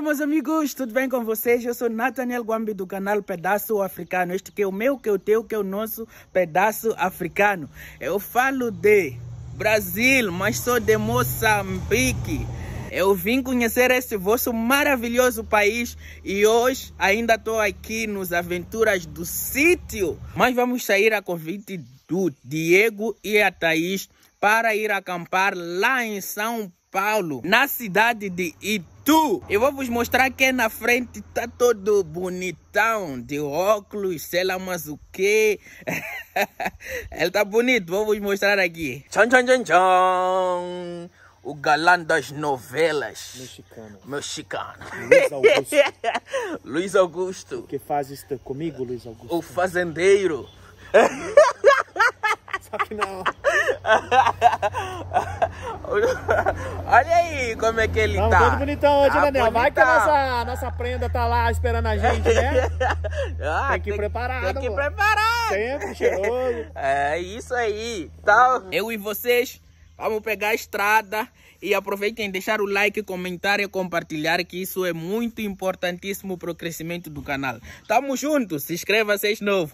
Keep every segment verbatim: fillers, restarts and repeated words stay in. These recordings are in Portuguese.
Olá, meus amigos, tudo bem com vocês? Eu sou Nathaniel Gwambi do canal Pedaço Africano. Este que é o meu, que é o teu, que é o nosso Pedaço Africano. Eu falo de Brasil, mas sou de Moçambique. Eu vim conhecer esse vosso maravilhoso país e hoje ainda estou aqui nos aventuras do sítio. Mas vamos sair a convite do Diego e a Thaís para ir acampar lá em São Paulo, na cidade de Itu. Eu vou vos mostrar que na frente tá todo bonitão, de óculos, sei lá mais o que. Ele tá bonito, vou vos mostrar aqui. Tchan, tchan, tchan, tchan. O galã das novelas. Mexicano. Mexicano. Luiz Augusto. Luiz Augusto. O que faz isso comigo, Luiz Augusto? O fazendeiro. Só que não. Olha aí como é que ele Tamo tá. todo bonitão hoje, Tá né, Nel? Vai que a bonitão. nossa, nossa prenda tá lá esperando a gente, né? Ah, Tem que ir preparado, Tem que ir pô. preparado. Sempre cheiroso. É isso aí. Então, eu e vocês vamos pegar a estrada e aproveitem e deixar o like, comentar e compartilhar, que isso é muito importantíssimo para o crescimento do canal. Tamo junto, se inscreva se és novo.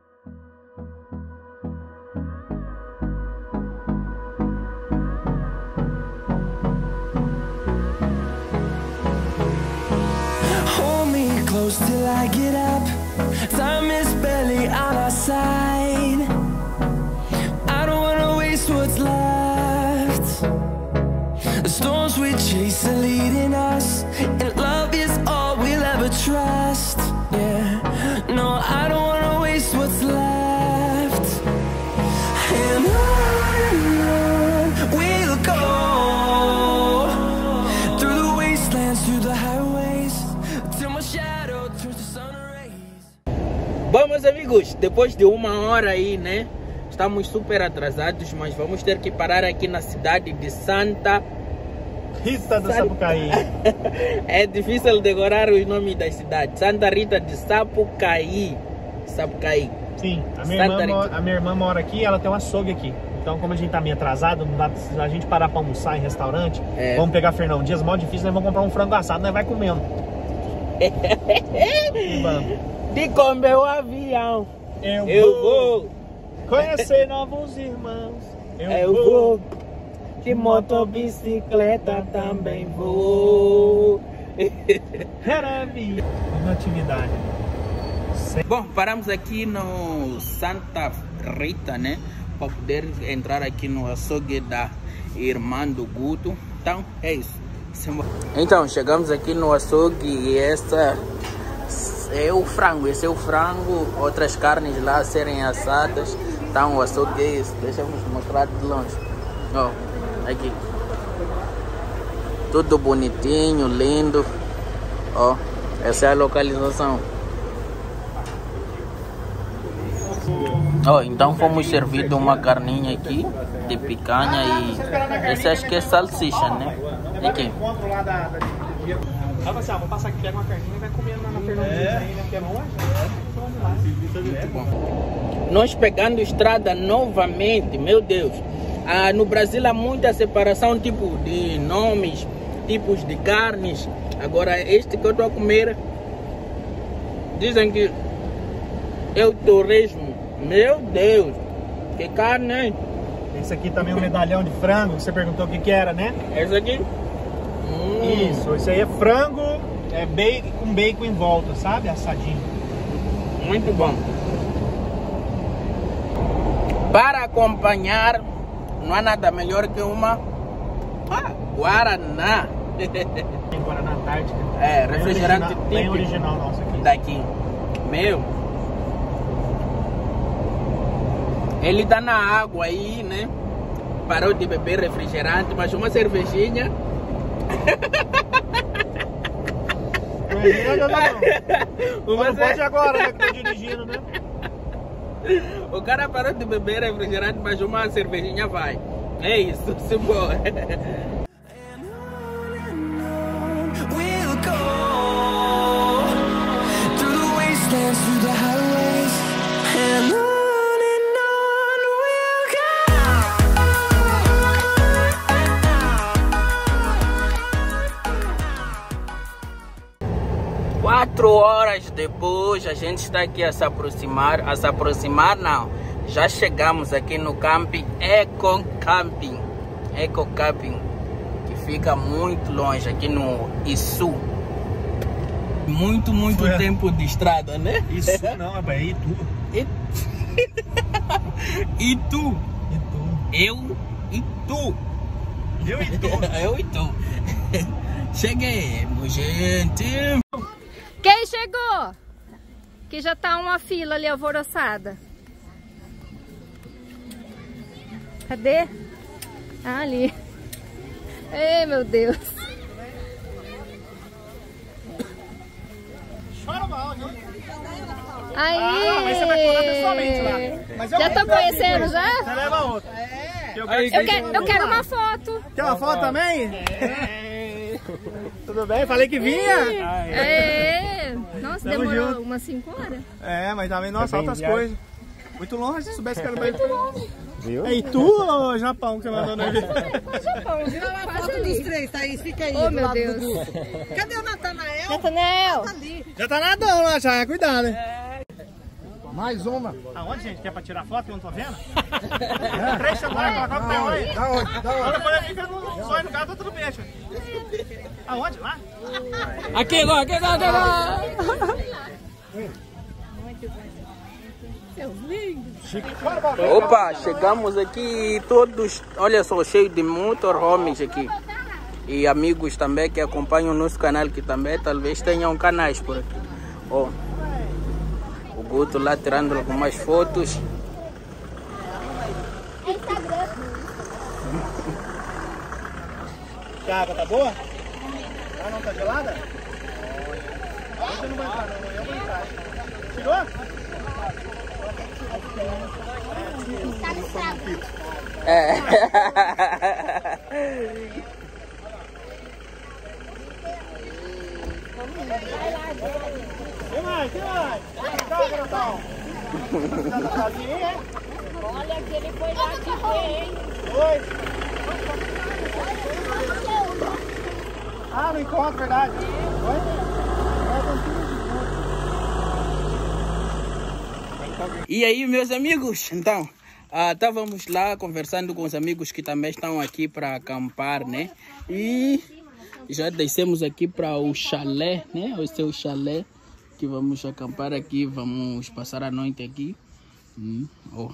Close till I get up. Time is barely on our side. I don't wanna waste what's left. The storms we chase are leading us, and love is all we'll ever trust. Yeah, no, I don't wanna waste what's left. And on and on we'll go, through the wastelands, through the highways, till my shadow turns to sun rays. Bom, meus amigos, depois de uma hora aí, né? Estamos super atrasados, mas vamos ter que parar aqui na cidade de Santa Rita do Sapucaí. É difícil decorar os nomes das cidades. Santa Rita de Sapucaí. Sapucaí. Sim, a minha, Santa irmã, Rita. a minha irmã mora aqui, ela tem um açougue aqui. Então, como a gente tá meio atrasado, não dá pra a gente parar pra almoçar em restaurante. É. Vamos pegar Fernão Dias, mó difícil, nós vamos comprar um frango assado, nós vai comendo. E vamos. De comer o avião. Eu, Eu vou. conhecer novos irmãos. Eu, Eu vou. De motobicicleta também vou. Maravilha. Uma atividade. Bom, paramos aqui no Santa Rita, né? Para poder entrar aqui no açougue da irmã do Guto. Então, é isso. Então, chegamos aqui no açougue e essa é o frango. Esse é o frango. Outras carnes lá a serem assadas. Então, o açougue é isso. Deixa-nos mostrar de longe. Ó, aqui. Tudo bonitinho, lindo. Ó, essa é a localização. Oh, então fomos servidos uma carninha aqui de picanha e esse acho que é salsicha, né? Aqui. Ela assim, ah, vou passar aqui, pega uma carninha e vai comendo na Fernão Dias aí, né? Porque é longe. Vamos lá. Muito bom. Nós pegando estrada novamente, meu Deus. Ah, no Brasil há muita separação tipo de nomes, tipos de carnes. Agora este que eu estou a comer, dizem que é o torresmo. Meu Deus, que carne, hein? Esse aqui também é um medalhão de frango, que você perguntou o que que era, né? Esse aqui? Hum. Isso, esse aí é frango, é bacon, com bacon em volta, sabe? Assadinho. Muito bom. Para acompanhar, não há nada melhor que uma ah, Guaraná. Tem Guaraná Antártica. É, refrigerante Bem original, bem típico original nosso aqui. daqui. Meu, ele tá na água aí, né? Parou de beber refrigerante, mas uma cervejinha. Não, não, não. Uma Não cer- pode agora, né? Que tá dirigindo, né? O cara parou de beber refrigerante, mas uma cervejinha vai. É isso, se for. And on and on we'll go, through the wastelands, through the highways, and on and on we'll go. Quatro horas depois, a gente está aqui a se aproximar, a se aproximar não, já chegamos aqui no camping Eco Camping, Eco Camping, que fica muito longe, aqui no Itu. Muito, muito Foi. tempo de estrada, né? Isso não, é Itu. Itu. Itu. Eu e tu. Eu e tu. Eu e tu. Cheguemos, gente. Quem chegou? Que já tá uma fila ali alvoroçada. Cadê? Ah, ali. Ei, meu Deus. Chora mal, viu? Aí. Ah, mas você vai pular pessoalmente lá. Mas já tô conhecendo, já? Você leva outra. É. Eu quero, eu quero, eu quero uma foto. Quer uma foto também? É. Tudo bem? Falei que vinha. É. Nossa, Tamo demorou junto. umas cinco horas. É, mas também, nossa, altas coisas. Muito longe, se soubesse que era bem. Muito longe. Viu? É Itu ou Japão que você mandou no vídeo? Japão. Tira uma foto dos três, Thaís. Fica aí. Oh, do meu lado Deus. Do grupo. Cadê o Natanael? Natanael. Tá ali. Já tá nadando lá, já. Cuidado, hein? É. Mais uma. Aonde, gente? Quer pra tirar foto que eu não tô vendo? É. Três celulares, coloca o pé aí. Da onde? Da onde? Olha, quando fica no sonho no carro, tá tudo bem, aonde? Lá? Aqui agora, aqui agora, aqui agora. Opa, chegamos aqui todos, olha só, cheio de motorhomes aqui. E amigos também que acompanham o nosso canal, que também talvez tenham canais por aqui. Ó, o Guto lá tirando algumas fotos. A água tá boa? Ah, não tá gelada? Hoje eu não vou entrar, não. Eu vou entrar. Tirou? É. Quem mais? Quem mais? Cá, garotão. Olha que ele foi lá te ver, hein? Oi. Ah, no encontro, verdade. Oi? E aí, meus amigos, então, estávamos uh, lá conversando com os amigos que também estão aqui para acampar, né? E já descemos aqui para o chalé, né? Esse é o chalé que vamos acampar aqui, vamos passar a noite aqui. Hum, oh.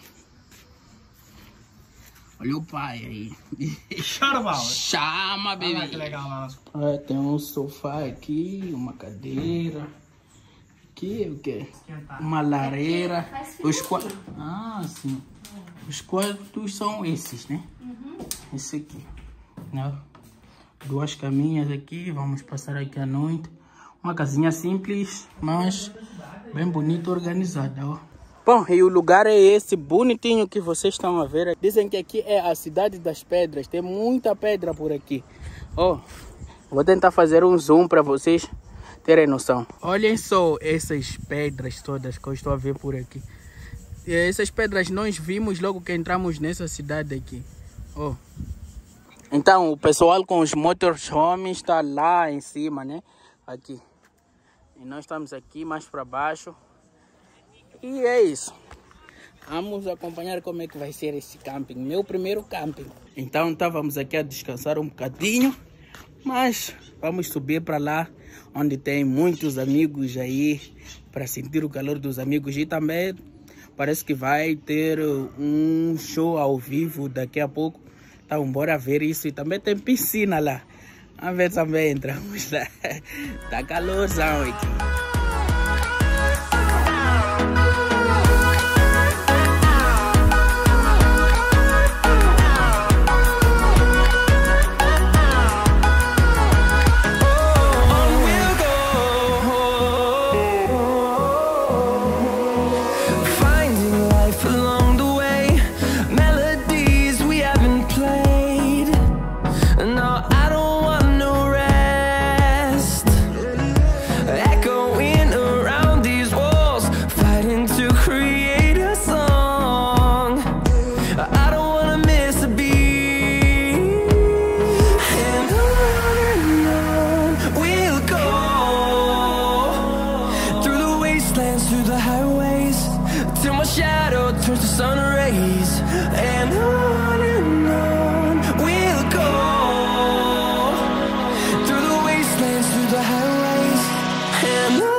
Olha o pai aí. Chama, Val. Chama, bebê. Ah, que legal lá. Ah, tem um sofá aqui, uma cadeira. Aqui o que? Uma lareira. Os quartos. Ah, sim. Os quartos são esses, né? Esse aqui. Né? Duas caminhas aqui. Vamos passar aqui a noite. Uma casinha simples, mas bem bonita, organizada, ó. Bom, e o lugar é esse bonitinho que vocês estão a ver. Dizem que aqui é a cidade das pedras. Tem muita pedra por aqui. Ó, vou tentar fazer um zoom para vocês terem noção. Olhem só essas pedras todas que eu estou a ver por aqui. E essas pedras nós vimos logo que entramos nessa cidade aqui. Ó. Então, o pessoal com os motorhomes está lá em cima, né? Aqui. E nós estamos aqui mais para baixo. E é isso. Vamos acompanhar como é que vai ser esse camping. Meu primeiro camping. Então estávamos aqui a descansar um bocadinho. Mas vamos subir para lá, onde tem muitos amigos aí, para sentir o calor dos amigos. E também parece que vai ter um show ao vivo daqui a pouco. Então bora ver isso. E também tem piscina lá. Vamos ver também, entramos lá. Tá calorzão aqui. Echoing wastelands, through the highways, till my shadow turns to sun rays. And on and on we'll go, through the wastelands, through the highways, and on.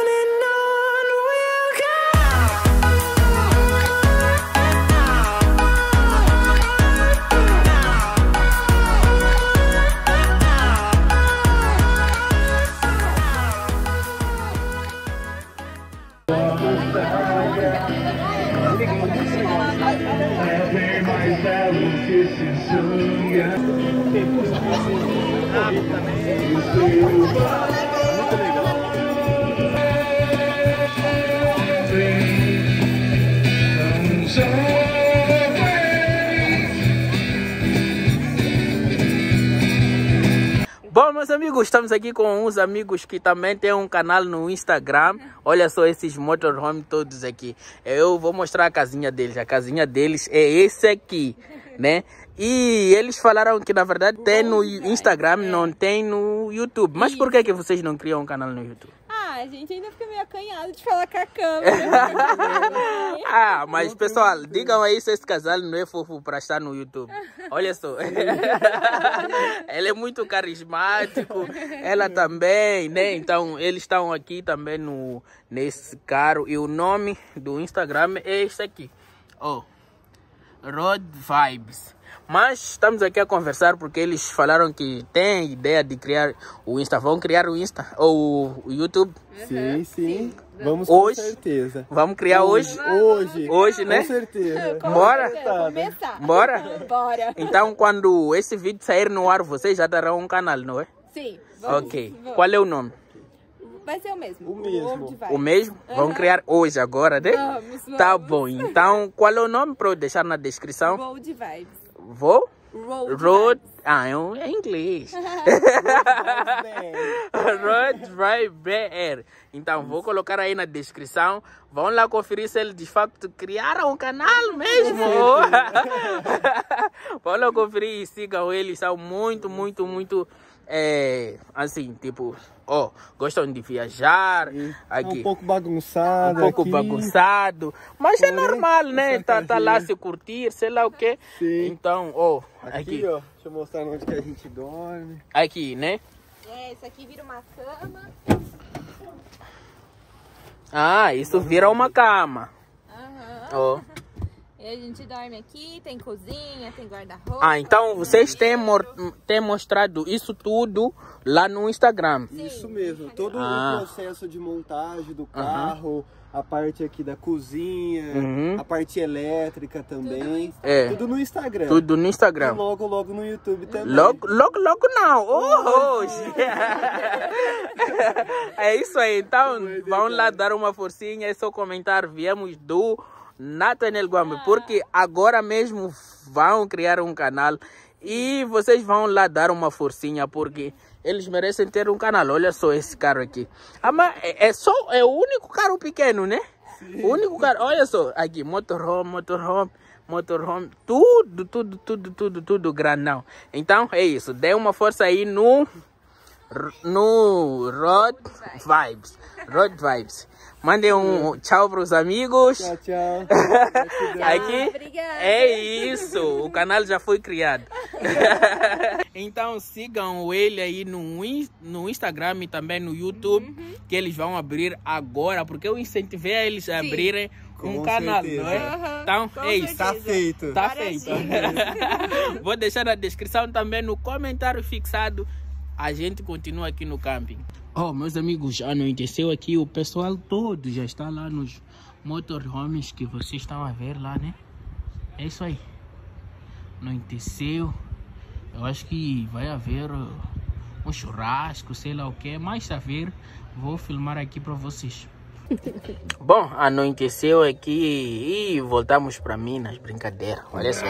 Bom, meus amigos, estamos aqui com uns amigos que também têm um canal no Instagram. Olha só esses motorhome todos aqui. Eu vou mostrar a casinha deles. A casinha deles é esse aqui, né? E eles falaram que na verdade tem no Instagram, não tem no YouTube. Mas por que que vocês não criam um canal no YouTube? Ah, a gente ainda fica meio acanhado de falar com a câmera. Ah, mas pessoal, digam aí se esse casal não é fofo para estar no YouTube. Olha só. Ele é muito carismático, ela também, né? Então, eles estão aqui também no, nesse carro. E o nome do Instagram é esse aqui. Oh, Road Vibes. Mas estamos aqui a conversar porque eles falaram que tem ideia de criar o Insta. Vão criar o Insta ou o YouTube? Sim, sim. Vamos hoje, com certeza. Vamos criar hoje? Hoje. Hoje, né? Com certeza. Bora? Começar. Bora? Bora. Então, quando esse vídeo sair no ar, vocês já terão um canal, não é? Sim. Vamos, Ok. vamos. Qual é o nome? Vai ser o mesmo. O mesmo. Road Vibes. O mesmo? Vamos criar hoje, agora, né? Vamos, vamos. Tá bom. Então, qual é o nome para eu deixar na descrição? Road Vibes. Vou? Road. Road. Ah, é um- é inglês. Road Drive B R. Então, vou colocar aí na descrição. Vão lá conferir se eles de facto criaram um canal mesmo. Vão lá conferir e sigam eles. São muito, muito, muito. É, assim, tipo, ó, gostam de viajar. Aqui. Um pouco bagunçado. Um pouco aqui. bagunçado, mas é Porém, normal, né? essa Tá, tá lá casinha. se curtir, sei lá o que. Sim. Então, ó, Aqui, aqui, ó. Deixa eu mostrar onde que a gente dorme. aqui, né? É, isso aqui vira uma cama. Ah, isso vira uma cama. Aham. Ó. E a gente dorme aqui, tem cozinha, tem guarda-roupa. Ah, então vocês têm, mor- têm mostrado isso tudo lá no Instagram. Isso mesmo. Todo Ah. o processo de montagem do carro, a parte aqui da cozinha, Uhum. a parte elétrica também. É. Tudo no Instagram. Tudo no E Instagram. logo, logo no YouTube também. Logo, logo, logo não. Oh, hoje. É isso aí. Então, vão lá dar uma forcinha. É só comentar. Viemos do Nathaniel Guambe. Porque agora mesmo vão criar um canal. E vocês vão lá dar uma forcinha. Porque eles merecem ter um canal. Olha só esse carro aqui. Ah, mas é, é só, é o único carro pequeno, né? O único carro. Olha só. Aqui, motorhome, motorhome. Motorhome, tudo, tudo, tudo, tudo, tudo grandão. Então é isso, dê uma força aí no no Road Vibes. Road Vibes. Mandem um tchau para os amigos. Tchau, tchau. Aqui Obrigada. é isso, o canal já foi criado. Então sigam ele aí no, in- no Instagram e também no YouTube, que eles vão abrir agora, porque eu incentivei a eles a Sim. abrirem um Com canal, certeza. não é? Aham, Então com é isso. Tá certeza. feito. Tá Várias feito. Vou deixar na descrição também, no comentário fixado. A gente continua aqui no camping. Oh, meus amigos, anoiteceu aqui. O pessoal todo já está lá nos motorhomes que vocês estão a ver lá, né? É isso aí. Anoiteceu. Eu acho que vai haver uh, um churrasco, sei lá o que. Mas a ver, vou filmar aqui para vocês. Bom, anoiteceu aqui e voltamos para Minas, brincadeira, olha só.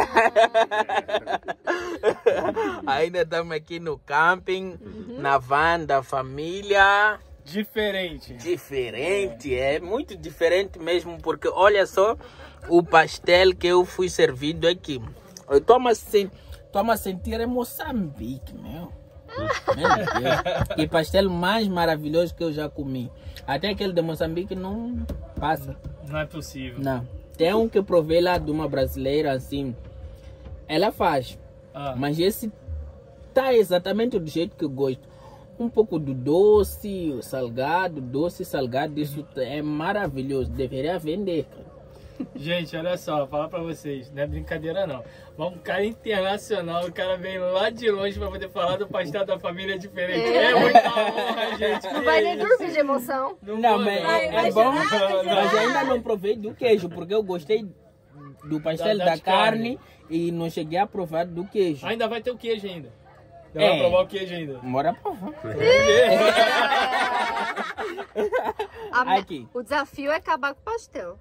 Ainda estamos aqui no camping, na van da família. Diferente. Diferente, é muito diferente mesmo, porque olha só o pastel que eu fui servido aqui. Eu tomo assim, tomo a sentir é Moçambique, meu. Meu Deus. Que pastel mais maravilhoso que eu já comi. Até aquele de Moçambique não passa. Não é possível. Não. Tem um que eu provei lá de uma brasileira assim. Ela faz. Ah. Mas esse tá exatamente do jeito que eu gosto. Um pouco do doce, o salgado, doce salgado. Isso é maravilhoso. Deveria vender, cara. Gente, olha só, vou falar pra vocês, não é brincadeira não. Um cara internacional, o cara vem lá de longe pra poder falar do pastel da família diferente. É, é muita honra, gente. Não vai nem dormir de emoção. Não, não mas Ai, é, vai é bom, chorar, mas ainda não provei do queijo, porque eu gostei do pastel Da- da, da de carne, carne. e não cheguei a provar do queijo. Ainda vai ter o queijo ainda. Ainda É. vai provar o queijo ainda. Bora provar. A me- Aqui. O desafio é acabar com o pastel.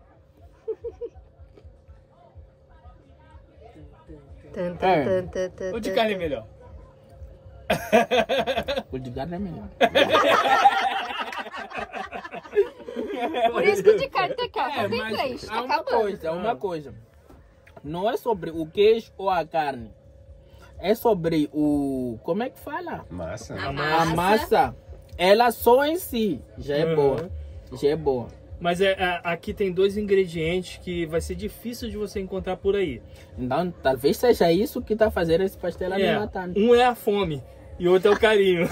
Tan, tan, É. tan, tan, tan, O de tan, carne é tan. melhor. O de carne é melhor. Por isso que o de carne tem capa, É, tem mas três, tá há uma acabando. coisa, há uma coisa. Não é sobre o queijo ou a carne. É sobre o... Como é que fala? Massa. A A massa. massa. Ela só em si já é Uhum. boa. Já é boa. Mas é, é, aqui tem dois ingredientes que vai ser difícil de você encontrar por aí. Então, talvez seja isso que tá fazendo esse pastel ali É, matando. um é a fome e o outro é o carinho.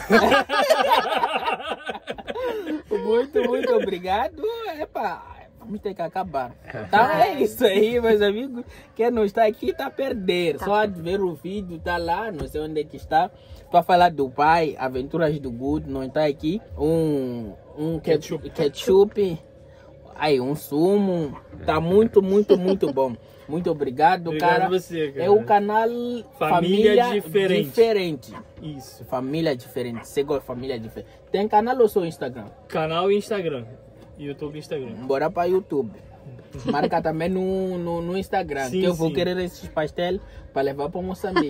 Muito, muito obrigado. Epa, vamos ter que acabar. Então é isso aí, meus amigos. Quem não está aqui tá a perder. Só de ver o vídeo, tá lá, não sei onde é que está. Para falar do pai, Aventuras do Good, não está aqui. Um, um ketchup. ketchup. Aí, um sumo. Tá muito, muito, muito bom. Muito obrigado, Obrigado cara. a você, cara. É o canal Família Família, Diferente. Diferente. Isso. Família Diferente. Você gosta de Família Diferente. Tem canal ou só Instagram? Canal e Instagram. YouTube e Instagram. Bora para YouTube. Marca também no, no, no Instagram. Sim, que eu vou sim. querer esses pastéis para levar para Moçambique.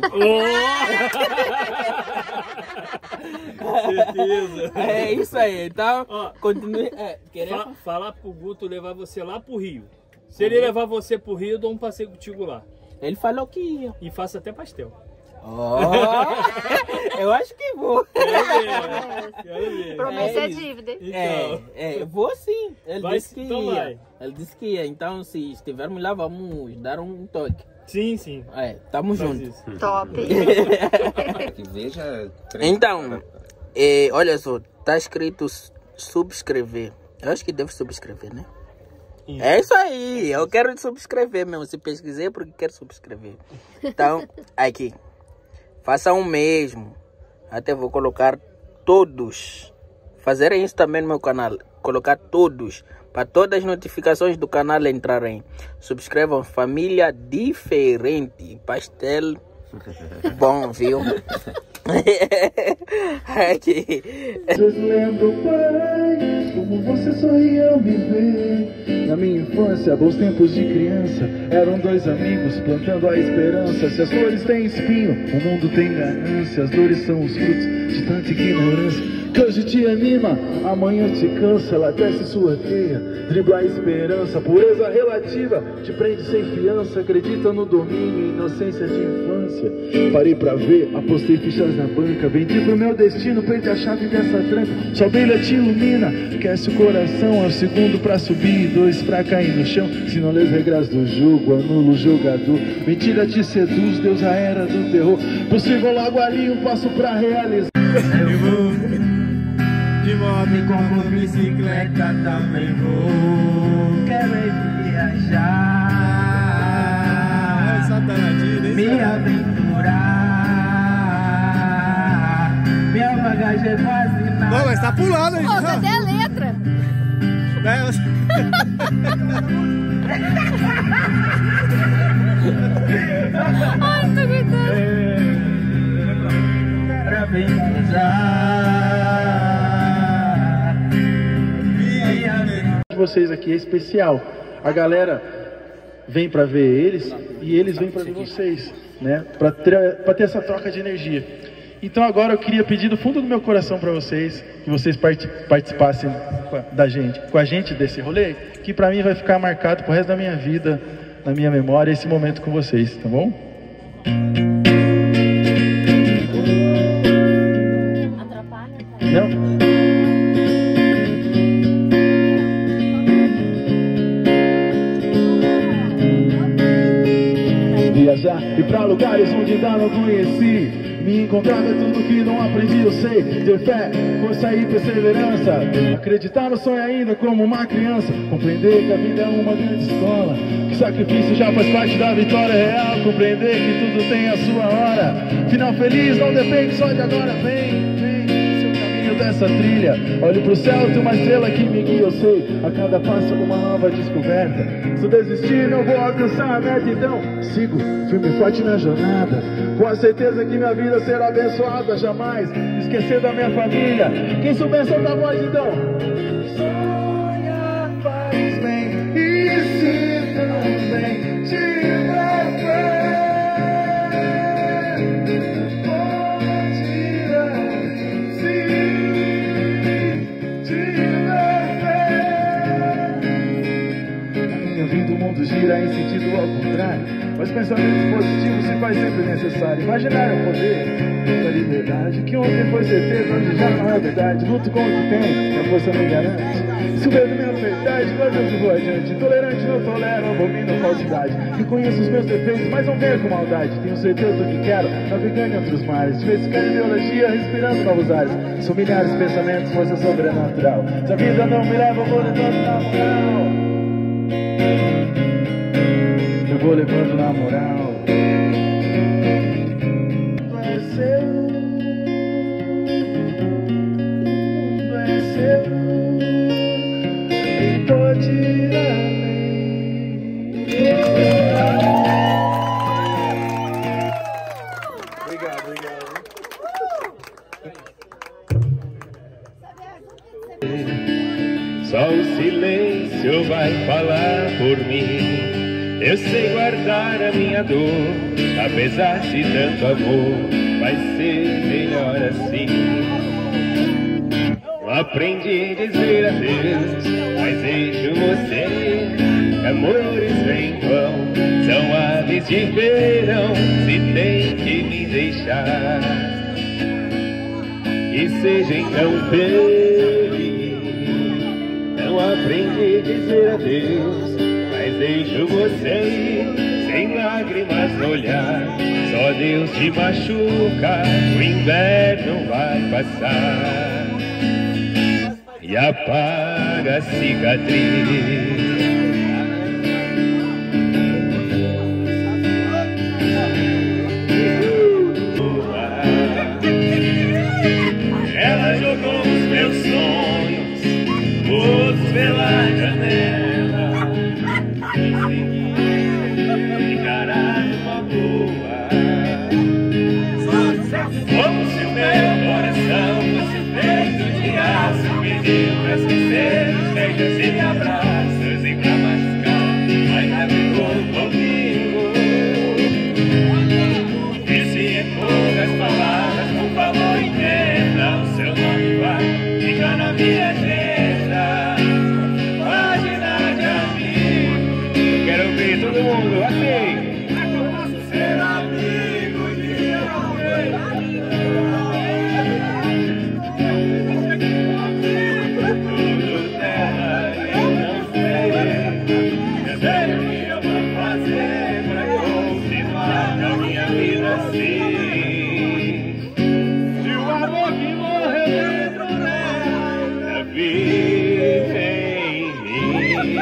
Certeza. É isso aí. Então, Ó, continue. É, querer... Fa falar pro Guto levar você lá pro Rio. Se ele levar você pro Rio, eu dou um passeio contigo lá. Ele falou que ia. E faça até pastel. Oh, eu acho que vou. Quero ver. Promessa É é isso. dívida. Então, É, é, vou sim. Ele Vai, disse que então ia. vai. Ele disse que ia. Então, se estivermos lá, vamos dar um toque. sim, sim. É, tamo Faz junto. isso. Top. Que veja. três- Então, é, olha só, tá escrito s- subscrever. Eu acho que deve subscrever, né? Isso. É isso aí, eu quero subscrever mesmo. Se pesquisei, porque quero subscrever. Então, aqui, faça o mesmo. Até vou colocar todos. Fazerem isso também no meu canal. Colocar todos. Para todas as notificações do canal entrarem. Subscrevam Família Diferente. Pastel bom, viu? Aqui. Lembro, pai, como você sorria ao me ver. Na minha infância, bons tempos de criança, eram dois amigos plantando a esperança. Se as flores têm espinho, o mundo tem ganância. As dores são os frutos de tanta ignorância. Que hoje te anima, amanhã te cansa. Ela tece sua teia, dribla a esperança. Pureza relativa, te prende sem fiança. Acredita no domínio, inocência de infância. Parei pra ver, apostei fichas na banca. Vendi pro meu destino, perdi a chave dessa tranca. Sua brilha te ilumina, aquece o coração. É o segundo pra subir, dois pra cair no chão. Se não lê as regras do jogo, anula o jogador. Mentira te seduz, Deus a era do terror. Possível logo ali um passo pra realizar. Eu vou de moto e com bicicleta também vou. Quero é viajar, me aventurar. Minha bagagem é quase nada. Não, mas tá pulando aí. Pô, cadê a letra? Ai, tô aguentando. Pra viajar. De vocês aqui é especial. A galera vem pra ver eles e eles vêm pra ver vocês, né? Pra ter, pra ter essa troca de energia. Então agora eu queria pedir do fundo do meu coração pra vocês que vocês part- participassem com a- da gente, com a gente desse rolê, que pra mim vai ficar marcado pro resto da minha vida, na minha memória, esse momento com vocês, tá bom? Não? Viajar e pra lugares onde ainda não conheci, me encontrar é tudo que não aprendi, eu sei. Ter fé, força e perseverança, acreditar no sonho ainda como uma criança, compreender que a vida é uma grande escola, que sacrifício já faz parte da vitória real, compreender que tudo tem a sua hora, final feliz não depende só de agora. Vem, vem, seu caminho dessa trilha, olhe pro céu, tem uma estrela que me guia, eu sei, a cada passo uma nova descoberta. Se eu desistir não vou alcançar a meta, então sigo firme e forte na jornada, com a certeza que minha vida será abençoada, jamais esquecer da minha família. Quem souber solta a voz então. Sonha faz bem, e se também tiver fé, pode ir, se tiver fé. Na minha vida o mundo gira em sentido ao contrário, mas pensamentos positivos se faz sempre necessário. Imaginar o poder da liberdade, que ontem foi certeza, hoje já não é verdade. Luto com o que tem, a força me garante. Se o medo minha verdade, com Deus eu vou adiante. Intolerante não tolero, abomino a falsidade. Reconheço os meus defeitos, mas não venho com maldade. Tenho certeza do que quero, navegando em outros mares, diversificando ideologia, respirando novos ares. São milhares de pensamentos, força sobrenatural. Se a vida não me leva, eu vou levando na moral. Eu vou levando na moral. Tudo é seu, tudo é seu, e pode ir além. Obrigado, obrigado. Só o silêncio vai falar por mim. Eu sei guardar a minha dor, apesar de tanto amor, vai ser melhor assim. Não aprendi a dizer adeus, mas deixo você. Amores em vão, são aves de verão, se tem que me deixar. Que seja então feliz. Não aprendi a dizer adeus, mas deixo você ir, sem lágrimas no olhar. Só Deus te machuca, o inverno vai passar e apaga a cicatriz. Ela jogou os meus sonhos todos pela janela, encarar uma boa. Como se o meu coração fosse feito de aço, pediu pra esquecer os beijos e abraços e pra machucar, mas navegou comigo. Disse em poucas palavras, por favor entenda, o seu nome vai ficar na minha agenda. Página de amigo, quero ver todo mundo aqui. Ser amigo de alguém. Tudo dela eu não sei. Eu sei o que eu vou fazer pra continuar a minha vida assim. Se o amor que morreu dentro dela vive em mim.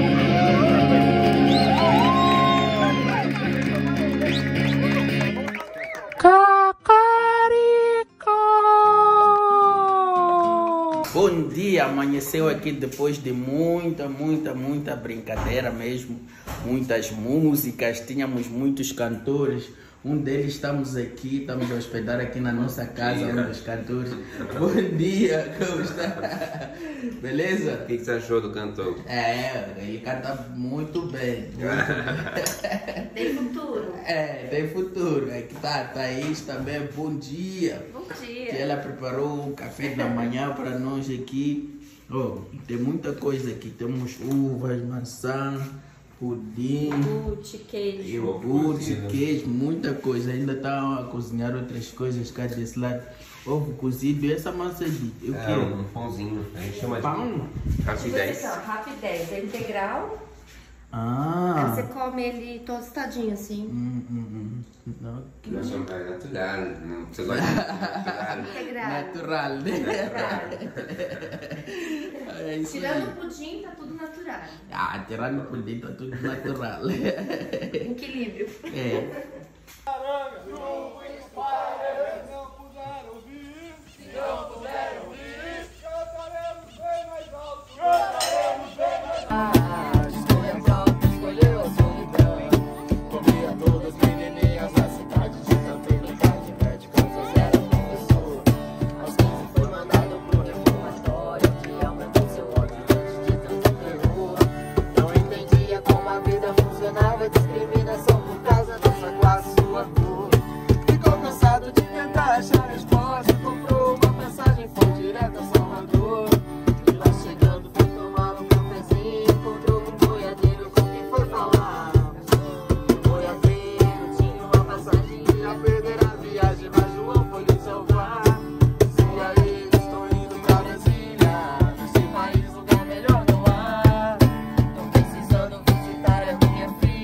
Bom dia, amanheceu aqui depois de muita, muita, muita brincadeira mesmo, muitas músicas, tínhamos muitos cantores, um deles estamos aqui, estamos a hospedar aqui na nossa casa, um dos cantores. Bom dia, como está? Beleza? O que você achou do cantor? É, ele canta muito bem, muito bem. Tem futuro. É, tem futuro. Aqui tá a Thaís também, bom dia. Bom dia. Que ela preparou o café da manhã para nós aqui. Oh, tem muita coisa aqui. Temos uvas, maçã, pudim, Iogurte, queijo. iogurte, queijo, muita coisa. Ainda está a cozinhar outras coisas cá desse lado. Ovo cozido e essa massa de... O É, que? um pãozinho. A gente chama de Pão? rapidez. Rapidez, é integral. Ah. Aí você come ele tostadinho assim. Hum, hum, hum. Okay. Nós somos é natural. Você gosta de natural? Integral. Natural. É isso Tirando aí. o pudim, tá tudo natural. Ah, tirando o pudim, tá tudo natural. Equilíbrio. É. Discriminação por causa dessa classe, sua cor. Ficou cansado de tentar achar resposta. Comprou uma passagem, foi direto a Salvador. E lá chegando, foi tomar um cafezinho. Encontrou um boiadeiro com quem foi falar. O boiadeiro tinha uma passagem a perder a viagem, mas João foi lhe salvar. Dizia ele, estou indo pra Brasília. Nesse país, lugar melhor não há. Tô precisando visitar a minha filha.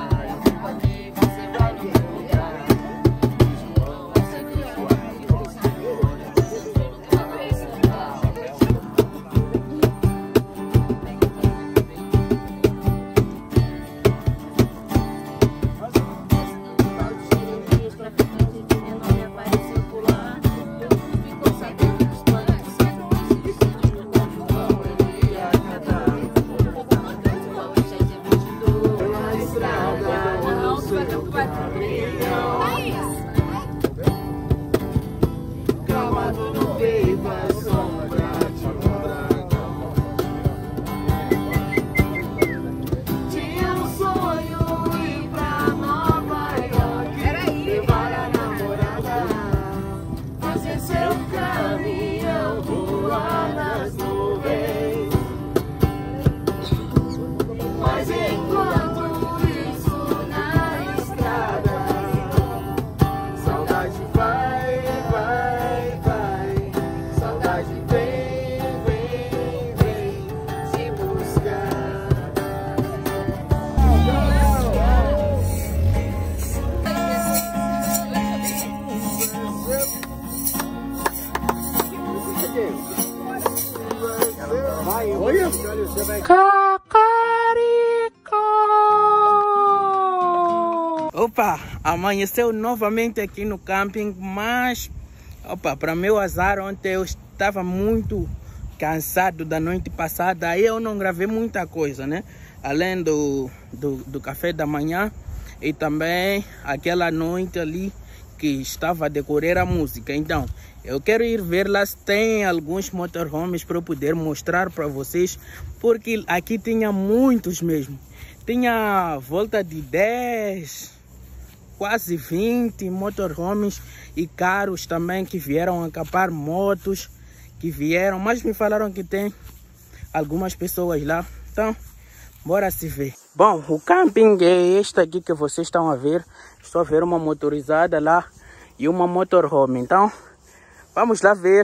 Opa, amanheceu novamente aqui no camping, mas opa, para meu azar, ontem eu estava muito cansado da noite passada, aí eu não gravei muita coisa, né? Além do, do, do café da manhã e também aquela noite ali que estava a decorrer a música. Então, eu quero ir ver lá se tem alguns motorhomes para eu poder mostrar para vocês, porque aqui tinha muitos mesmo. Tinha volta de dez, quase vinte motorhomes e carros também que vieram acampar, motos que vieram, mas me falaram que tem algumas pessoas lá. Então, bora se ver. Bom, o camping é este aqui que vocês estão a ver. Estou a ver uma motorizada lá e uma motorhome. Então, vamos lá ver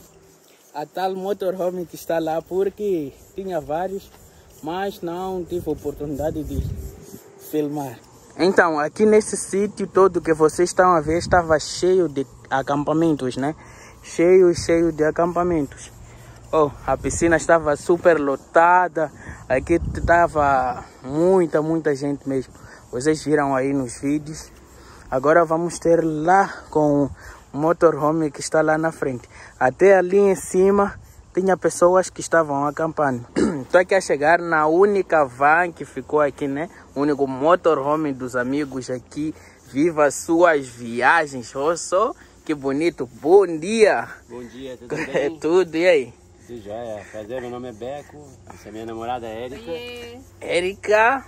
a tal motorhome que está lá, porque tinha vários, mas não tive oportunidade de filmar. Então, aqui nesse sítio todo que vocês estão a ver, estava cheio de acampamentos, né? Cheio, cheio de acampamentos. Oh, a piscina estava super lotada. Aqui estava muita, muita gente mesmo. Vocês viram aí nos vídeos. Agora vamos ter lá com o motorhome que está lá na frente. Até ali em cima tinha pessoas que estavam acampando. Estou aqui a chegar na única van que ficou aqui, né? O único motorhome dos amigos aqui. Viva suas viagens. Oh, só que bonito. Bom dia. Bom dia, tudo bem? Tudo, e aí? Tudo jóia. Prazer, meu nome é Beco. Essa é minha namorada Érica. Érica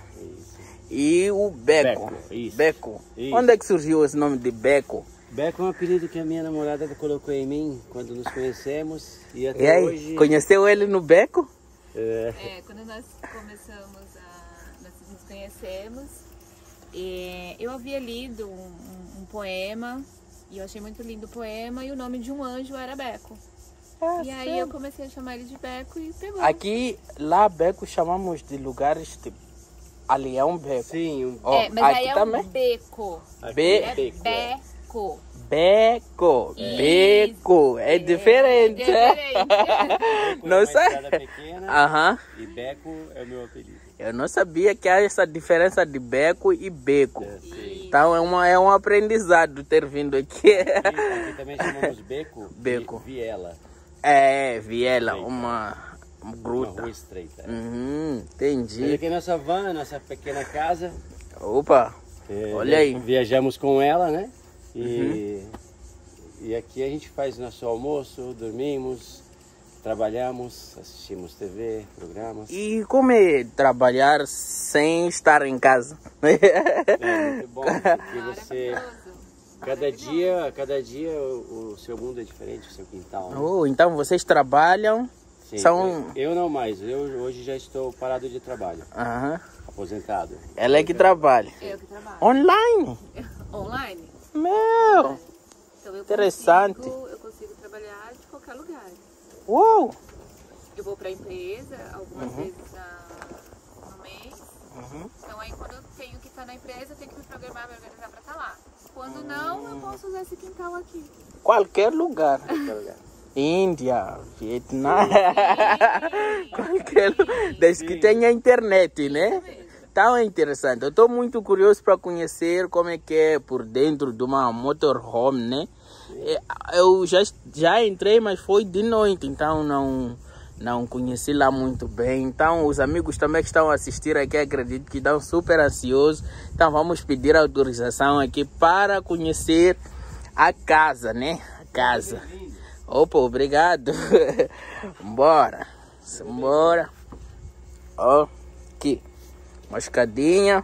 e o Beco. Beco, isso. Beco. Isso. Onde é que surgiu esse nome de Beco? Beco é um apelido que a minha namorada colocou em mim quando nos conhecemos. E até E aí, hoje... conheceu ele no Beco? É. É, quando nós começamos a... nós nos conhecemos, e eu havia lido um, um poema E eu achei muito lindo o poema e o nome de um anjo era Beco. Ah, e aí sério? eu comecei a chamar ele de Beco e pegou. Aqui, lá, Beco, chamamos de lugares tipo. Ali é um beco. Sim, um... Ó, é, mas aqui aí é também. um beco. Be... É beco. Beco. Isso. Beco. É, é diferente. É diferente. Beco Não é uma sei. estrada pequena. Aham. E Beco é o meu apelido. Eu não sabia que há essa diferença de beco e beco. É, então é, uma, é um aprendizado ter vindo aqui. Aqui, aqui também chamamos Beco, Beco. E viela. É, viela, uma, uma gruta. Uma rua estreita. Uhum, entendi. Mas aqui é nossa van, nossa pequena casa. Opa, É, olha aí. Viajamos com ela, né? E, Uhum. e aqui a gente faz nosso almoço, dormimos, trabalhamos, assistimos T V, programas. E como é trabalhar sem estar em casa? É muito bom, porque você... Cada dia, cada dia o, o seu mundo é diferente, o seu quintal. Né? Oh, então vocês trabalham? Sim, São... eu, eu não mais, eu hoje já estou parado de trabalho, Aham. aposentado. Ela é que trabalha. Eu que trabalho. Online? Online? Meu! Então eu Interessante. Consigo, eu consigo trabalhar de qualquer lugar. Uou! Eu vou para a empresa algumas Uhum. vezes a, no mês. Uhum. Então aí quando eu tenho que estar na empresa, eu tenho que me programar, me organizar para estar lá. Quando não, eu posso usar esse quintal aqui. Qualquer lugar. Qualquer lugar. Índia, Vietnã, qualquer lugar, desde que tenha internet, né? Então é interessante. Eu estou muito curioso para conhecer como é que é por dentro de uma motorhome, né? Eu já, já entrei, mas foi de noite, então não, não conheci lá muito bem. Então os amigos também que estão a assistir aqui, acredito que estão super ansiosos. Então vamos pedir autorização aqui para conhecer a casa, né? A casa. Opa, obrigado. Bora. Bora. Ó, aqui. Uma escadinha.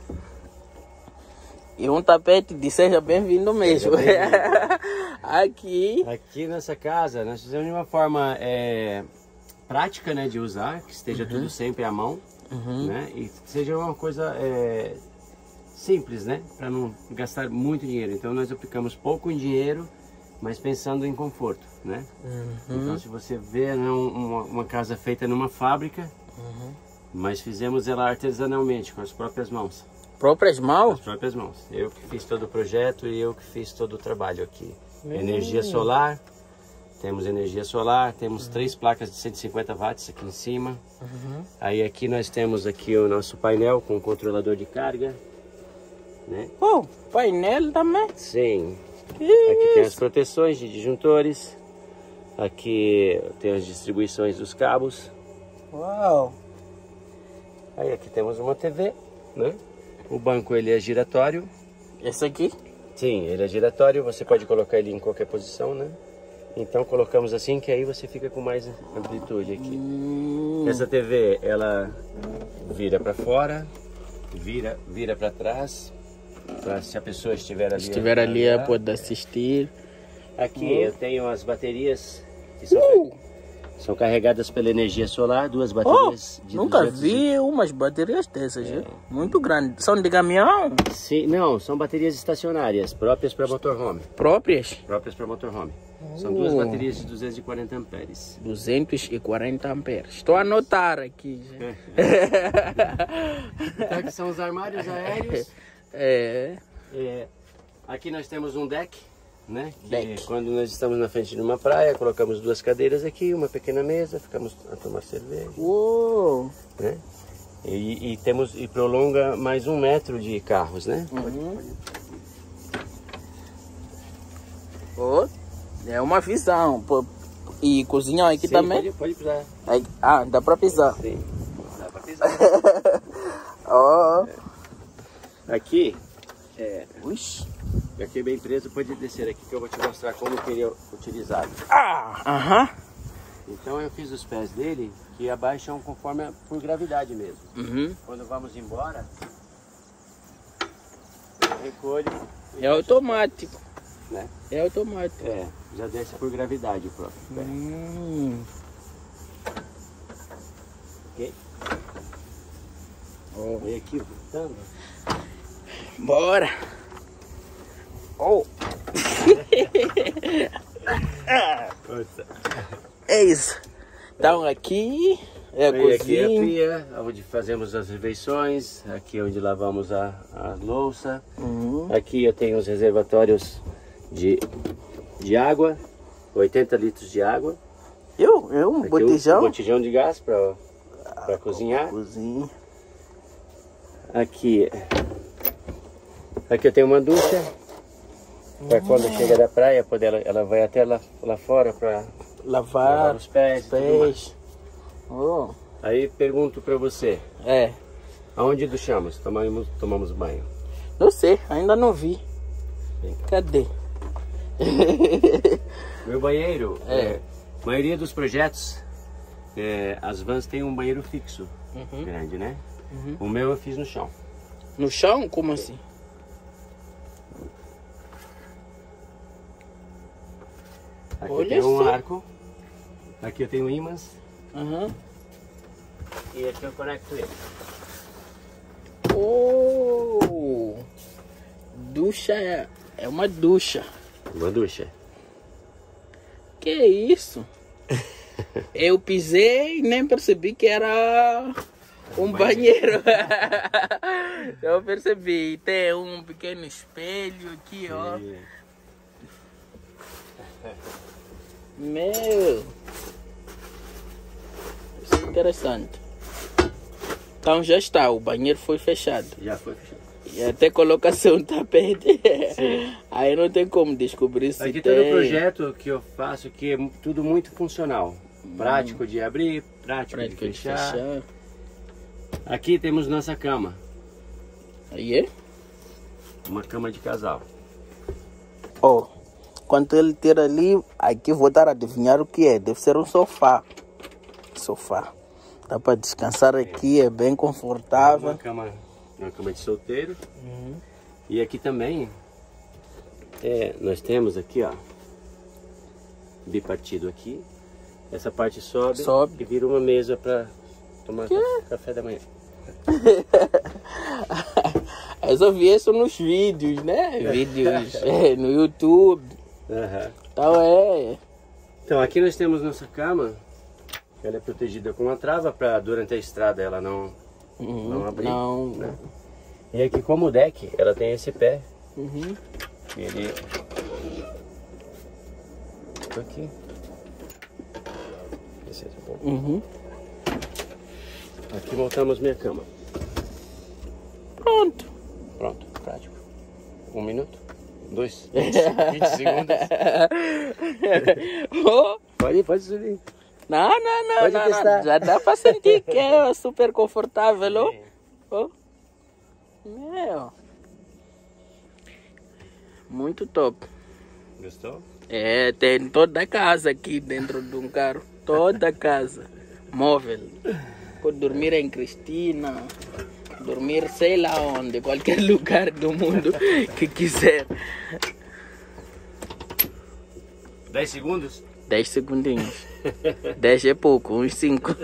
E um tapete de seja bem-vindo mesmo. Seja bem-vindo. Aqui. Aqui nessa casa, nós fizemos de uma forma é, prática, né, de usar, que esteja Uhum. tudo sempre à mão, Uhum. né? E seja uma coisa é, simples, né? Para não gastar muito dinheiro. Então nós aplicamos pouco em dinheiro, mas pensando em conforto, né? Uhum. Então se você vê, né, uma, uma casa feita numa fábrica, Uhum. mas fizemos ela artesanalmente, com as próprias mãos. Próprias mãos? As próprias mãos. Eu que fiz todo o projeto e eu que fiz todo o trabalho aqui. Hum. Energia solar, temos energia solar, temos três placas de cento e cinquenta watts aqui em cima. Uhum. Aí aqui nós temos aqui o nosso painel com o controlador de carga, né? Oh, painel também? Sim. Que aqui tem as isso? proteções de disjuntores. Aqui tem as distribuições dos cabos. Uau! Aí aqui temos uma T V, né? O banco ele é giratório. Esse aqui? Sim, ele é giratório, você pode colocar ele em qualquer posição, né? Então colocamos assim que aí você fica com mais amplitude aqui. Hum. Essa T V, ela vira para fora, vira, vira para trás, para se a pessoa estiver ali. Estiver ali, ela pode assistir. Aqui Oh. eu tenho as baterias que são, Uh. são carregadas pela energia solar, duas baterias Oh, de nunca duzentos vi umas baterias dessas, é. Muito grandes. São de caminhão? Sim, não, são baterias estacionárias, próprias para motorhome. Próprias? Próprias para motorhome. São Oh. duas baterias de duzentos e quarenta amperes. duzentos e quarenta amperes. Estou a anotar aqui. Então aqui são os armários aéreos. É. É, aqui nós temos um deck, né? Que Deck. quando nós estamos na frente de uma praia, colocamos duas cadeiras aqui, uma pequena mesa, ficamos a tomar cerveja. Uou! Né? E, e temos e prolonga mais um metro de carros, né? Uhum. Oh, é uma visão. Pô, e cozinham aqui Sim, também? Pode, pode pisar. Aí- ah, dá pra pisar. Sim, dá pra pisar. Oh. Aqui, é, Ux. aqui é bem preso, pode descer aqui que eu vou te mostrar como que ele é utilizado. Ah, aham. Então eu fiz os pés dele que abaixam conforme a, por gravidade mesmo. Uhum. Quando vamos embora, eu recolho. e É automático. Né? É automático. É, já desce por gravidade o próprio pé. Hum. Ok? Oh. E aqui voltando. Bora. Oh. É isso. Então aqui é a Aí, cozinha. aqui é a pia, onde fazemos as refeições. Aqui é onde lavamos a, a louça. Uhum. Aqui eu tenho os reservatórios de, de água, oitenta litros de água. Eu, eu um aqui botijão. Um botijão de gás para para cozinhar. Cozinha. Aqui, aqui eu tenho uma ducha. Para quando chega da praia, poder, ela, ela vai até lá, lá fora para lavar, lavar os pés. Os pés. Oh. Aí pergunto para você. É. Aonde duchamos? Tomamos, tomamos banho? Não sei, ainda não vi. Cadê? Meu banheiro, É. é, a maioria dos projetos, é, as vans têm um banheiro fixo, Uhum. grande, né? Uhum. O meu eu fiz no chão. No chão? Como assim? Aqui Olha tem um só. arco, aqui eu tenho ímãs Uhum. e aqui eu conecto ele. Oh! Ducha é, é uma ducha. Uma ducha. Que isso? Eu pisei e nem percebi que era um banheiro. Eu percebi. Tem um pequeno espelho aqui, ó. Meu! Isso é interessante. Então já está, o banheiro foi fechado. Já foi fechado. E até colocação um tapete. Sim. Aí não tem como descobrir se Aqui tem. todo o projeto que eu faço aqui é tudo muito funcional. Prático de abrir, prático, Prático de de fechar. fechar. Aqui temos nossa cama. Aí é? Uma cama de casal. Oh, quando ele ter ali, aqui vou dar a adivinhar o que é. Deve ser um sofá. Sofá. Dá para descansar aqui, é bem confortável. Uma cama, uma cama de solteiro. Uhum. E aqui também, é, nós temos aqui, ó, bipartido aqui. Essa parte sobe, Sobe. e vira uma mesa para tomar Que? café da manhã. Eu só vi isso nos vídeos, né? Vídeos é, no YouTube. Aham. Então é. Então aqui nós temos nossa cama. Ela é protegida com uma trava para durante a estrada ela não, Uhum, não abrir. não. Né? E aqui como deck, ela tem esse pé. Uhum. Ele... aqui. Esse é um pouco. Uhum. Aqui montamos minha cama. Pronto. Pronto, prático. Um minuto, dois, vinte segundos. Oh. Pode, pode subir. Não, não, não, Pode não, testar. não. Já dá para sentir que é super confortável. Oh. Oh. Meu. Muito top. Gostou? É, tem toda a casa aqui dentro de um carro. Toda a casa. Móvel. Pode dormir em Cristina. Dormir sei lá onde. Qualquer lugar do mundo que quiser. dez segundos? dez segundinhos. dez é pouco, uns cinco.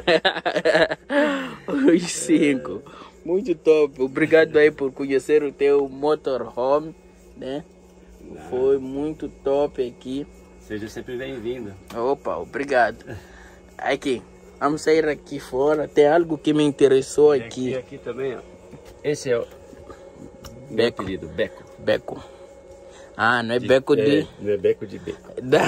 Uns cinco. Muito top. Obrigado aí por conhecer o teu motorhome, né? Foi muito top aqui. Seja sempre bem-vindo. Opa, obrigado. Aqui, vamos sair aqui fora. Tem algo que me interessou E aqui. aqui, aqui também, ó. Esse é o meu Beco. apelido, Beco. Beco. Ah, não é beco de... É, não é beco de beco.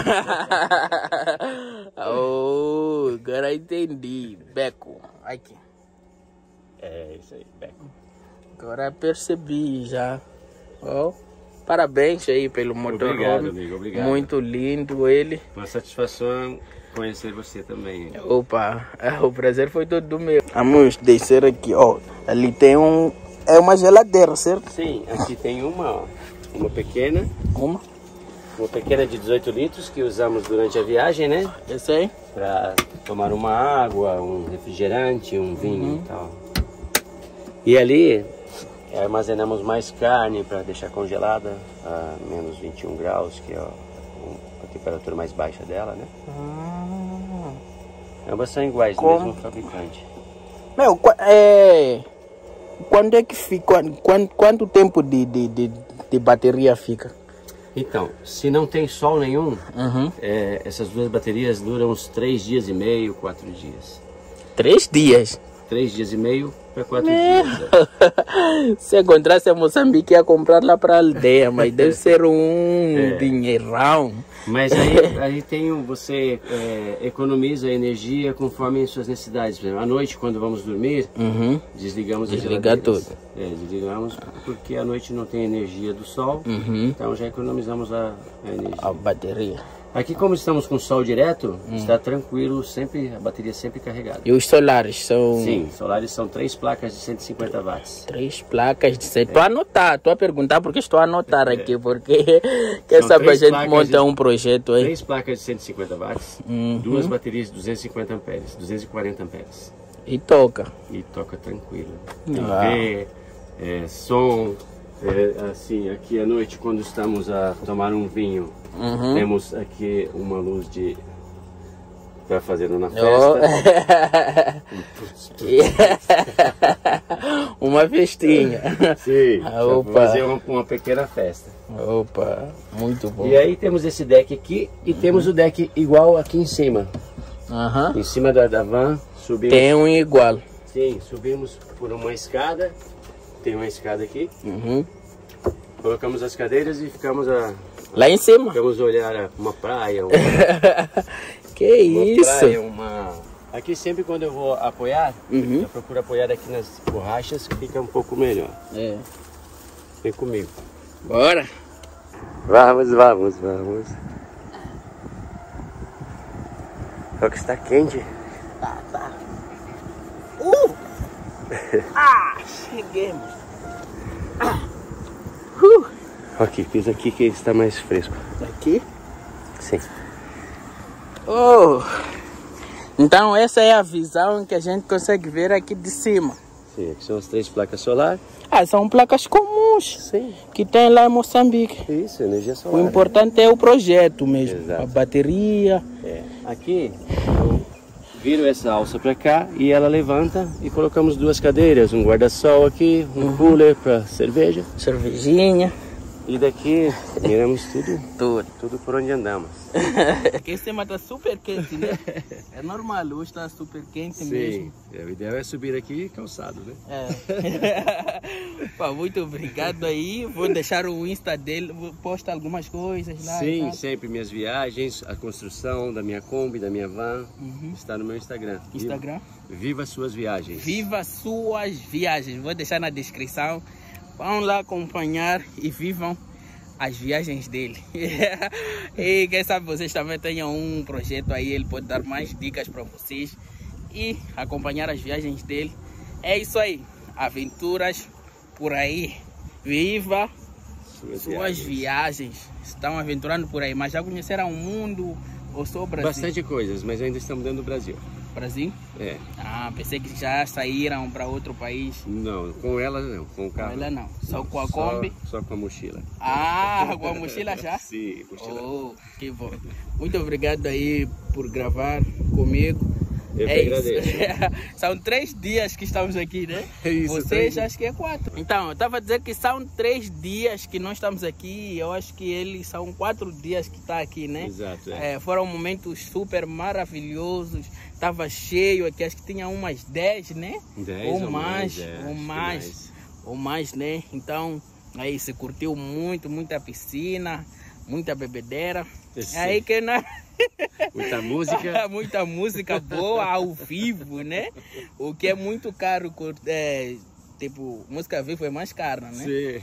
Oh, agora entendi. Beco. Aqui. É isso aí, beco. Agora percebi já. Oh, parabéns aí pelo motorhome. Obrigado, amigo, obrigado. Muito lindo ele. Uma satisfação conhecer você também. Opa, o prazer foi todo meu. Vamos descer aqui, ó. Ali tem um... É uma geladeira, certo? Sim, aqui tem uma, ó. Uma pequena. Uma? Uma pequena de dezoito litros que usamos durante a viagem, né? Esse aí? Para tomar uma água, um refrigerante, um vinho Uhum. e tal. E ali armazenamos mais carne para deixar congelada a menos vinte e um graus, que é a temperatura mais baixa dela, né? Ah. Ambas são iguais, do Como? mesmo fabricante. Meu, qua- é... Quando é que fica... Quanto, quanto tempo de, de, de, de bateria fica? Então, se não tem sol nenhum, Uhum. é, essas duas baterias duram uns três dias e meio, quatro dias. Três dias? Três dias e meio para quatro Meu. dias. É. Se encontrasse a Moçambique, ia comprar lá para a aldeia, mas deve ser um É. dinheirão. Mas aí, aí tem, um- você é, economiza energia conforme as suas necessidades. Por exemplo, à noite, quando vamos dormir, Uhum. desligamos as Desligar geladeiras. tudo. É, desligamos porque à noite não tem energia do sol, Uhum. então já economizamos a, a energia. A bateria. Aqui, como estamos com sol direto, Hum. está tranquilo, sempre, a bateria sempre carregada. E os solares são... Sim, solares são três placas de cento e cinquenta watts. Três placas de cem. Estou a anotar, estou a perguntar porque estou a anotar aqui, porque quem São sabe a três gente placas monta de- um projeto aí. Três placas de cento e cinquenta watts, Uhum. duas baterias de duzentos e cinquenta amperes, duzentos e quarenta amperes. E toca. E toca tranquilo. T Ah. V, é, som, é, assim, aqui à noite quando estamos a tomar um vinho, Uhum. temos aqui uma luz de para fazer na Oh. festa. Uma festinha. Sim, Ah, pra opa. fazer uma, uma pequena festa. Opa, muito bom. E aí temos esse deck aqui e temos o deck igual aqui em cima. Aham. Em cima da, da van, subimos. Tem um igual. Sim, subimos por uma escada. Tem uma escada aqui. Uhum. Colocamos as cadeiras e ficamos a. Lá em cima? Ficamos a olhar a- uma praia. Uma, Que uma isso? praia, uma. Aqui sempre quando eu vou apoiar, Uhum. eu procuro apoiar aqui nas borrachas que fica um pouco melhor. É. Vem comigo. Bora. Vamos, vamos, vamos. Só que está quente. Tá, tá. Uh! Ah, cheguemos. Ah. Uh! Aqui, pisa aqui que está mais fresco. Aqui? Sim. Oh! Então essa é a visão que a gente consegue ver aqui de cima. Sim, aqui são as três placas solares. Ah, são placas comuns. Sim. Que tem lá em Moçambique. Isso, energia O solar. importante é o projeto mesmo. Exato. A bateria. É. Aqui eu viro essa alça para cá e ela levanta e colocamos duas cadeiras, um guarda-sol aqui, um cooler para cerveja. Cervejinha. E daqui miramos tudo, Tudo. tudo por onde andamos. Aqui em cima está super quente, né? É normal, hoje está super quente mesmo. É, o ideal é subir aqui calçado, né? É. Pá, muito obrigado aí. Vou deixar o Insta dele, vou postar algumas coisas lá. e Sim, tal. sempre minhas viagens, a construção da minha Kombi, da minha van, Uhum. está no meu Instagram. Instagram? Viva, viva suas viagens. Viva suas viagens. Vou deixar na descrição. Vão lá acompanhar e vivam as viagens dele. E quem sabe vocês também tenham um projeto aí, ele pode dar mais dicas para vocês e acompanhar as viagens dele. É isso aí, aventuras por aí. Viva Suas, suas viagens. Estão aventurando por aí, mas já conheceram o mundo ou só o Brasil? Bastante coisas, mas ainda estamos dentro do Brasil. Brasil? É. Ah, pensei que já saíram para outro país. Não, com ela não, com o carro. Com ela não, só com a Só- Kombi? Só com a mochila. Ah, com a mochila já? Sim, mochila. Oh, que bom. Muito obrigado aí por gravar comigo. Eu é que isso. agradeço. São três dias que estamos aqui, né? É isso, Vocês três acho que é quatro. Então, eu estava a dizer que são três dias que nós estamos aqui. Eu acho que eles são quatro dias que está aqui, né? Exato, é. É, foram momentos super maravilhosos. Estava cheio aqui, acho que tinha umas dez, né? Dez ou, ou mais, mais, é, acho ou que mais, mais. ou mais, né? Então, aí se curtiu muito, muita piscina, muita bebedeira. Sim. Aí que não... Muita música. Muita música boa ao vivo, né? O que é muito caro, é, tipo, música ao vivo é mais cara, né? Sim.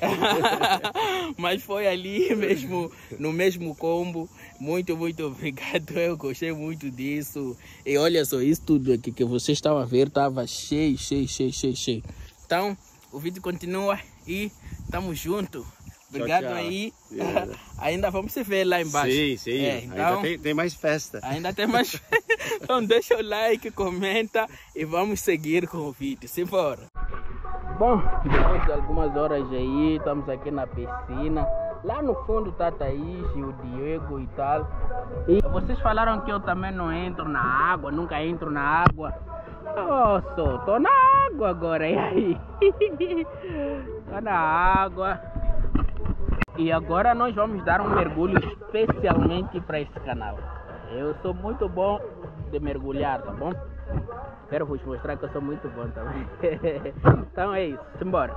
Mas foi ali mesmo, no mesmo combo. Muito, muito obrigado. Eu gostei muito disso. E olha só, isso tudo aqui que vocês estavam a ver estava cheio, cheio, cheio, cheio, cheio. Então, o vídeo continua e tamo junto. Obrigado Tchau, tchau. aí. Yeah. Ainda vamos se ver lá embaixo. Sim, sim. É, Ainda então, tem, tem mais festa. ainda tem mais. Então deixa o like, comenta e vamos seguir com o vídeo. Simbora. Bom, depois de algumas horas aí, estamos aqui na piscina. Lá no fundo tá a Thaís e o Diego e tal. E vocês falaram que eu também não entro na água, nunca entro na água. Oh, só tô na água agora, e aí? Tô na água. E agora nós vamos dar um mergulho especialmente para esse canal. Eu sou muito bom de mergulhar, tá bom? Quero vos mostrar que eu sou muito bom também. Então é isso, simbora.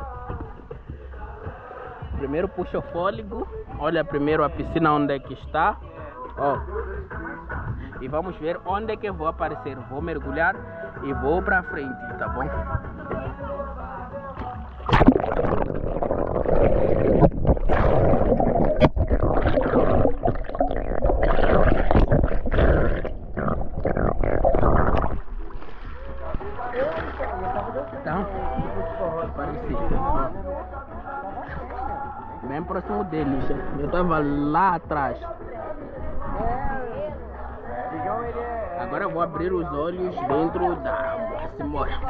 Primeiro puxa o fôlego. Olha primeiro a piscina onde é que está. Ó. E vamos ver onde é que eu vou aparecer. Vou mergulhar e vou pra frente, tá bom? Então, apareci. Bem próximo deles. Eu tava lá atrás. Agora eu vou abrir os olhos dentro da água. Simbora.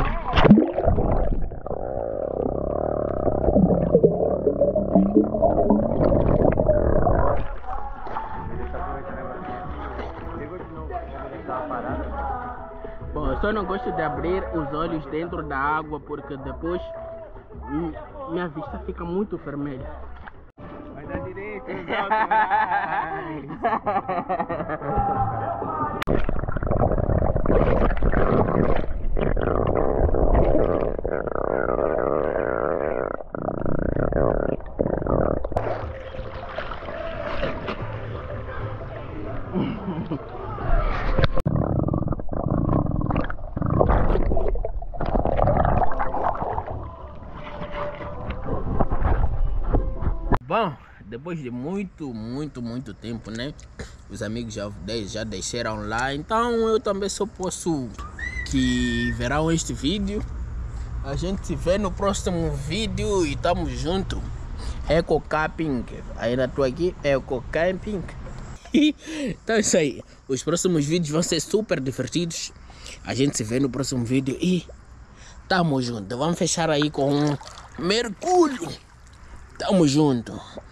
Bom, eu só não gosto de abrir os olhos dentro da água porque depois minha vista fica muito vermelha. Vai dar direito, Bom, depois de muito, muito, muito tempo, né? Os amigos já, já deixaram lá. Então eu também só posso que verão este vídeo. A gente se vê no próximo vídeo e tamo junto. Eco Camping. Ainda tô aqui, Eco Camping. Então é isso aí. Os próximos vídeos vão ser super divertidos. A gente se vê no próximo vídeo e tamo junto. Vamos fechar aí com um mergulho. Tamo junto.